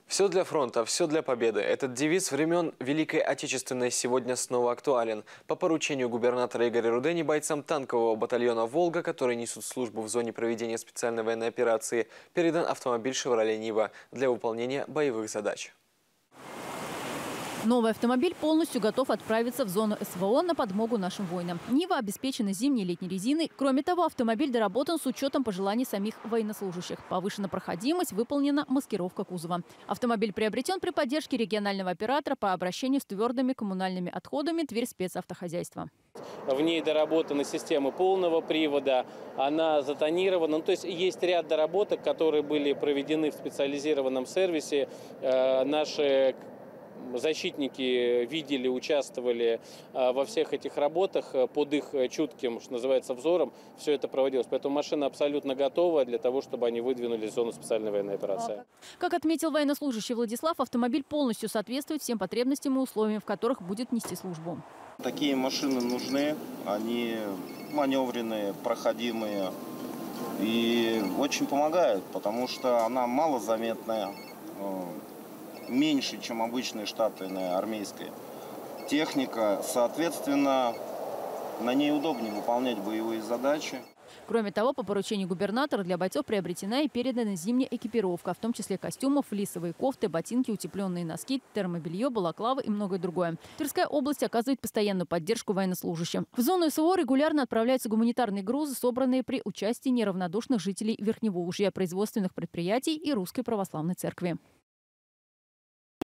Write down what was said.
Все для фронта, все для победы. Этот девиз времен Великой Отечественной сегодня снова актуален. По поручению губернатора Игоря Рудени бойцам танкового батальона «Волга», которые несут службу в зоне проведения специальной военной операции, передан автомобиль «Шевроле Нива» для выполнения боевых задач. Новый автомобиль полностью готов отправиться в зону СВО на подмогу нашим воинам. Нива обеспечена зимней и летней резиной. Кроме того, автомобиль доработан с учетом пожеланий самих военнослужащих. Повышена проходимость, выполнена маскировка кузова. Автомобиль приобретен при поддержке регионального оператора по обращению с твердыми коммунальными отходами Тверь спецавтохозяйства. В ней доработаны системы полного привода, она затонирована. Ну, то есть есть ряд доработок, которые были проведены в специализированном сервисе. Наши защитники видели, участвовали во всех этих работах, под их чутким, что называется, взором все это проводилось. Поэтому машина абсолютно готова для того, чтобы они выдвинулись в зону специальной военной операции. Как отметил военнослужащий Владислав, автомобиль полностью соответствует всем потребностям и условиям, в которых будет нести службу. Такие машины нужны, они маневренные, проходимые и очень помогают, потому что она малозаметная, меньше, чем обычная штатная армейская техника. Соответственно, на ней удобнее выполнять боевые задачи. Кроме того, по поручению губернатора для бойцов приобретена и передана зимняя экипировка, в том числе костюмов, флисовые кофты, ботинки, утепленные носки, термобелье, балаклавы и многое другое. Тверская область оказывает постоянную поддержку военнослужащим. В зону СВО регулярно отправляются гуманитарные грузы, собранные при участии неравнодушных жителей Верхневолжья, производственных предприятий и Русской Православной Церкви.